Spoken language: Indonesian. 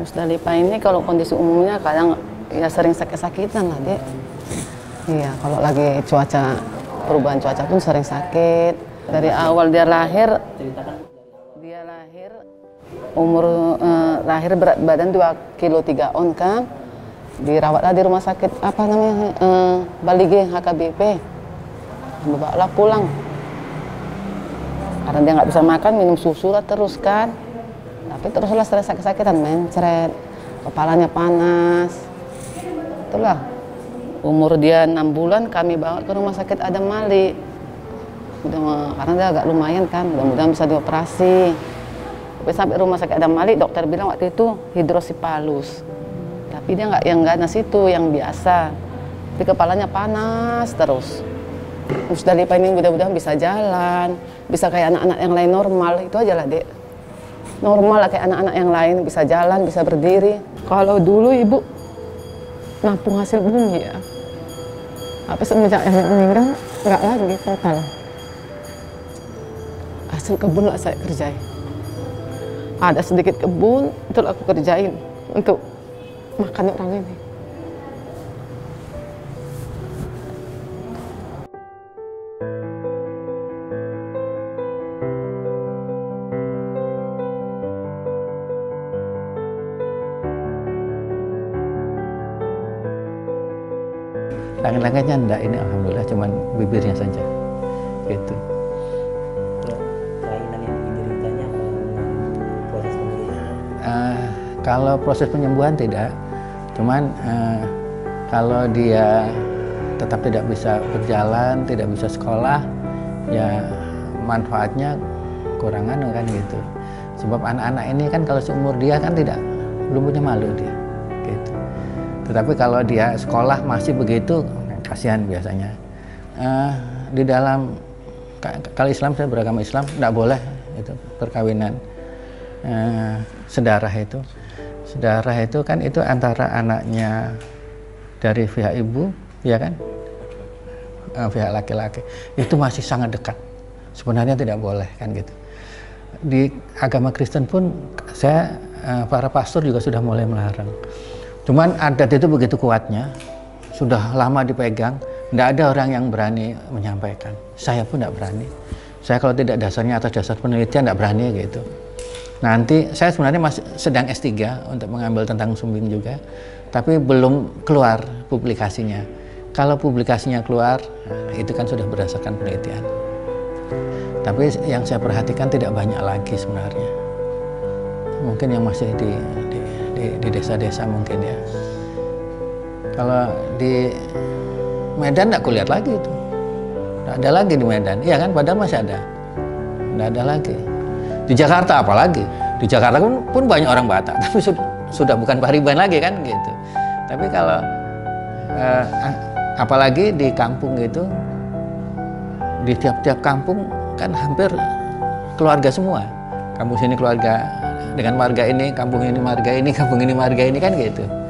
Musdalifah ini kalau kondisi umumnya kadang ya sering sakit-sakitan lah, Dek. Iya, kalau lagi perubahan cuaca pun sering sakit. Dari awal dia lahir lahir berat badan 2 kilo 3 on kan. Dirawatlah di rumah sakit Balige HKBP. Bawalah pulang. Karena dia nggak bisa makan, minum susu lah terus kan. Tapi teruslah sering sakit-sakitan, mencret, kepalanya panas. Itulah. Umur dia 6 bulan kami bawa ke rumah sakit Adam Malik. Karena dia agak lumayan kan, mudah-mudahan bisa dioperasi. Tapi sampai rumah sakit Adam Malik, dokter bilang waktu itu hidrosipalus. Tapi dia nggak yang ganas itu, yang biasa. Tapi kepalanya panas terus. Musdalifah ini mudah-mudahan bisa jalan, bisa kayak anak-anak yang lain normal, itu aja lah, Dek. Normal lah kayak anak-anak yang lain, bisa jalan, bisa berdiri. Kalau dulu Ibu nampung hasil bumi ya. Tapi semenjak yang meninggal, nggak lagi total. Hasil kebun lah saya kerjain. Ada sedikit kebun, itu aku kerjain untuk makan orang ini. Langit-langitnya enggak, ini alhamdulillah cuman bibirnya saja gitu. Kelainan yang dideritanya proses pemulihan? Kalau proses penyembuhan tidak, cuman kalau dia tetap tidak bisa berjalan, tidak bisa sekolah, ya manfaatnya kurangan kan gitu. Sebab anak-anak ini kan kalau seumur dia kan belum punya malu dia gitu. Tetapi kalau dia sekolah masih begitu, kasihan biasanya. Di dalam, kalau Islam, saya beragama Islam, tidak boleh itu perkawinan sedarah itu. Sedarah itu kan itu antara anaknya dari pihak ibu, ya kan, pihak laki-laki. Itu masih sangat dekat. Sebenarnya tidak boleh kan gitu. Di agama Kristen pun para pastor juga sudah mulai melarang. Cuman adat itu begitu kuatnya, sudah lama dipegang, tidak ada orang yang berani menyampaikan. Saya pun tidak berani. Saya kalau tidak dasarnya atas dasar penelitian tidak berani gitu. Nanti saya sebenarnya masih sedang S3 untuk mengambil tentang sumbing juga, tapi belum keluar publikasinya. Kalau publikasinya keluar, itu kan sudah berdasarkan penelitian. Tapi yang saya perhatikan tidak banyak lagi sebenarnya. Mungkin yang masih di desa-desa mungkin ya. Kalau di Medan nggak kulihat lagi itu, nggak ada lagi di Medan, iya kan? Padahal masih ada, nggak ada lagi. Di Jakarta apalagi, di Jakarta pun banyak orang Batak, tapi sudah bukan Pariban lagi kan gitu. Tapi kalau apalagi di kampung gitu, di tiap-tiap kampung kan hampir keluarga semua. Kampung sini keluarga dengan marga ini, kampung ini marga ini, kampung ini marga ini kan gitu.